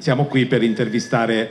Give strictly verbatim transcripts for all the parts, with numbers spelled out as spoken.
siamo qui per intervistare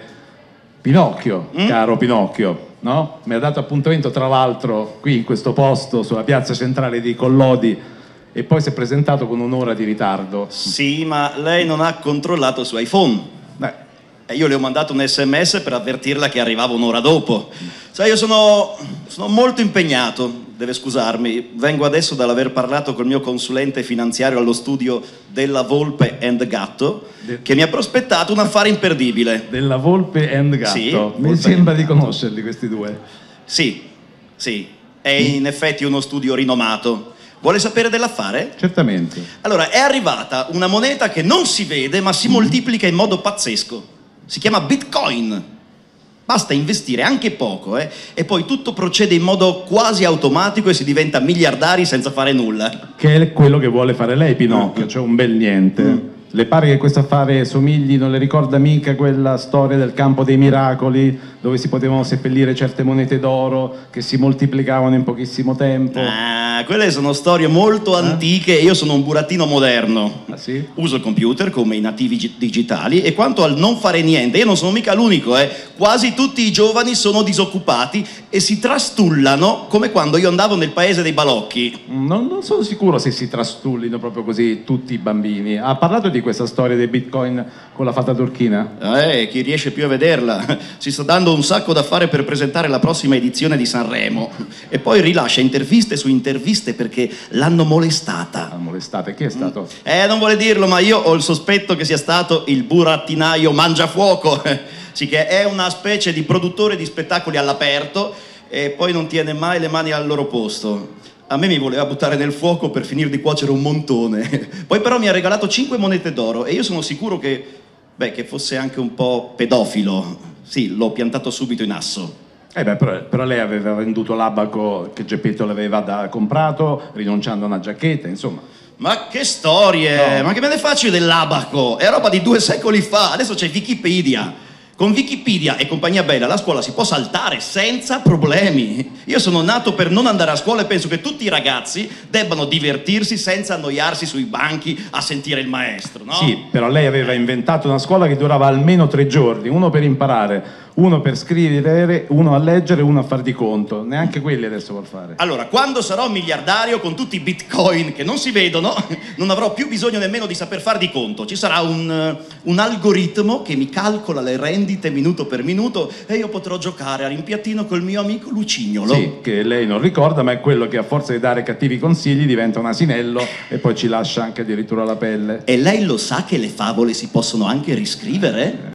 Pinocchio, mm? caro Pinocchio, no? Mi ha dato appuntamento tra l'altro qui in questo posto, sulla piazza centrale di Collodi, e poi si è presentato con un'ora di ritardo. Sì, ma lei non ha controllato su iPhone. Beh. E io le ho mandato un sms per avvertirla che arrivava un'ora dopo. Sai, io sono, sono molto impegnato, deve scusarmi. Vengo adesso dall'aver parlato col mio consulente finanziario allo studio Della Volpe and Gatto, De... che mi ha prospettato un affare imperdibile. Della Volpe and Gatto? Sì, mi sembra di conoscerli questi due. Sì, sì, è in effetti uno studio rinomato. Vuole sapere dell'affare? Certamente. Allora, è arrivata una moneta che non si vede ma si moltiplica in modo pazzesco. Si chiama Bitcoin. Basta investire anche poco, eh? E poi tutto procede in modo quasi automatico e si diventa miliardari senza fare nulla. Che è quello che vuole fare lei, Pinocchio, mm. cioè un bel niente. Mm. Le pare che questo affare somigli, non le ricorda mica quella storia del campo dei miracoli, dove si potevano seppellire certe monete d'oro che si moltiplicavano in pochissimo tempo? Ah, quelle sono storie molto eh? antiche. Io sono un burattino moderno. Ah, sì? Uso il computer come i nativi digitali, e quanto al non fare niente, io non sono mica l'unico, eh. Quasi tutti i giovani sono disoccupati e si trastullano come quando io andavo nel paese dei balocchi. Non, non sono sicuro se si trastullino proprio così tutti i bambini. Ha parlato di questa storia dei Bitcoin con la fata turchina? Eh, chi riesce più a vederla. Si sta dando un sacco da fare per presentare la prossima edizione di Sanremo, e poi rilascia interviste su interviste perché l'hanno molestata. Ha molestata? Chi è stato? Eh, non vuole dirlo, ma io ho il sospetto che sia stato il burattinaio Mangiafuoco. Sì, che è una specie di produttore di spettacoli all'aperto e poi non tiene mai le mani al loro posto. A me mi voleva buttare nel fuoco per finire di cuocere un montone. Poi però mi ha regalato cinque monete d'oro e io sono sicuro che, beh, che fosse anche un po' pedofilo. Sì, l'ho piantato subito in asso. Eh beh, però, però lei aveva venduto l'abaco che Geppetto le aveva da, comprato, rinunciando a una giacchetta, insomma. Ma che storie! No. Ma che me ne faccio io dell'abaco? È roba di due secoli fa, adesso c'è Wikipedia. Con Wikipedia e compagnia bella la scuola si può saltare senza problemi. Io sono nato per non andare a scuola e penso che tutti i ragazzi debbano divertirsi senza annoiarsi sui banchi a sentire il maestro, no? Sì, però lei aveva inventato una scuola che durava almeno tre giorni, uno per imparare, uno per scrivere, uno a leggere, uno a far di conto. Neanche quelli adesso vuol fare. Allora, quando sarò miliardario con tutti i bitcoin che non si vedono, non avrò più bisogno nemmeno di saper far di conto. Ci sarà un, un algoritmo che mi calcola le rendite minuto per minuto e io potrò giocare a rimpiattino col mio amico Lucignolo. Sì, che lei non ricorda, ma è quello che a forza di dare cattivi consigli diventa un asinello e poi ci lascia anche addirittura la pelle. E lei lo sa che le favole si possono anche riscrivere?